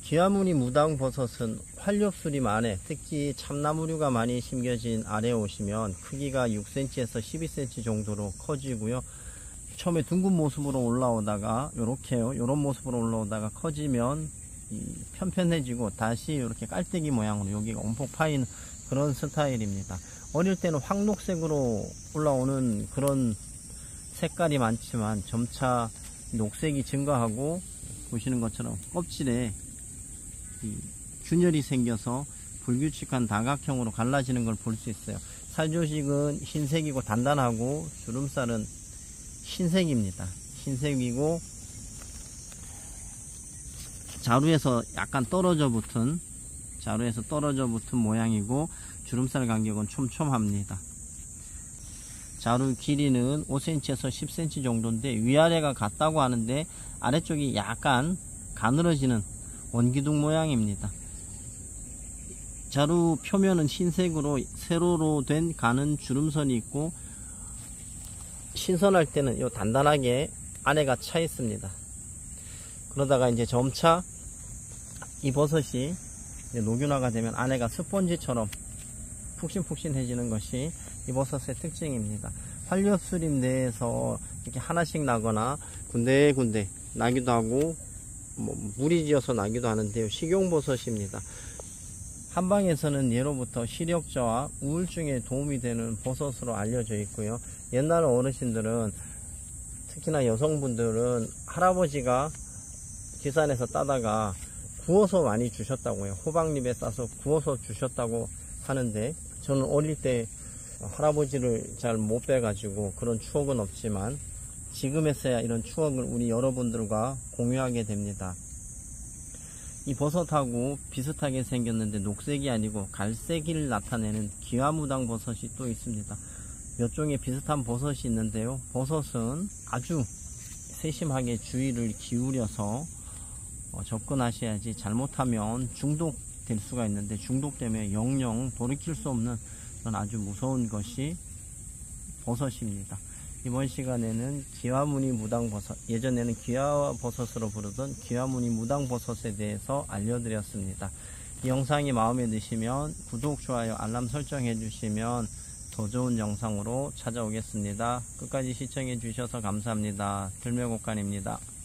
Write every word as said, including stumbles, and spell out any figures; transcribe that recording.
귀화무늬 무당버섯은 활엽수림 안에, 특히 참나무류가 많이 심겨진 아래에 오시면 크기가 육 센티미터에서 십이 센티미터 정도로 커지고요. 처음에 둥근 모습으로 올라오다가 요렇게요, 요런 모습으로 올라오다가 커지면 이 편편해지고 다시 이렇게 깔때기 모양으로 여기가 움푹 파이는 그런 스타일입니다. 어릴 때는 황록색으로 올라오는 그런 색깔이 많지만 점차 녹색이 증가하고, 보시는 것처럼 껍질에 이 균열이 생겨서 불규칙한 다각형으로 갈라지는 걸 볼 수 있어요. 살조직은 흰색이고 단단하고 주름살은 흰색입니다. 흰색이고 자루에서 약간 떨어져 붙은 자루에서 떨어져 붙은 모양이고, 주름살 간격은 촘촘합니다. 자루 길이는 오 센티미터에서 십 센티미터 정도인데 위아래가 같다고 하는데 아래쪽이 약간 가늘어지는 원기둥 모양입니다. 자루 표면은 흰색으로 세로로 된 가는 주름선이 있고, 신선할 때는 요 단단하게 안에가 차 있습니다. 그러다가 이제 점차 이 버섯이 녹균화가 되면 안에가 스펀지처럼 푹신푹신해지는 것이 이 버섯의 특징입니다. 활엽수림 내에서 이렇게 하나씩 나거나 군데군데 나기도 하고 뭐 물이 지어서 나기도 하는데요, 식용버섯입니다. 한방에서는 예로부터 시력저하, 우울증에 도움이 되는 버섯으로 알려져 있고요. 옛날 어르신들은, 특히나 여성분들은 할아버지가 기산에서 따다가 구워서 많이 주셨다고요. 호박잎에 싸서 구워서 주셨다고 하는데, 저는 어릴 때 할아버지를 잘 못 뵈가지고 그런 추억은 없지만 지금에서야 이런 추억을 우리 여러분들과 공유하게 됩니다. 이 버섯하고 비슷하게 생겼는데 녹색이 아니고 갈색을 나타내는 귀화무당 버섯이 또 있습니다. 몇 종의 비슷한 버섯이 있는데요, 버섯은 아주 세심하게 주의를 기울여서 접근하셔야지 잘못하면 중독될 수가 있는데, 중독되면 영영 돌이킬 수 없는 그런 아주 무서운 것이 버섯입니다. 이번 시간에는 귀화무늬 무당버섯, 예전에는 귀화버섯으로 부르던 귀화무늬 무당버섯에 대해서 알려드렸습니다. 이 영상이 마음에 드시면 구독, 좋아요, 알람 설정해 주시면 더 좋은 영상으로 찾아오겠습니다. 끝까지 시청해 주셔서 감사합니다. 들매곡간입니다.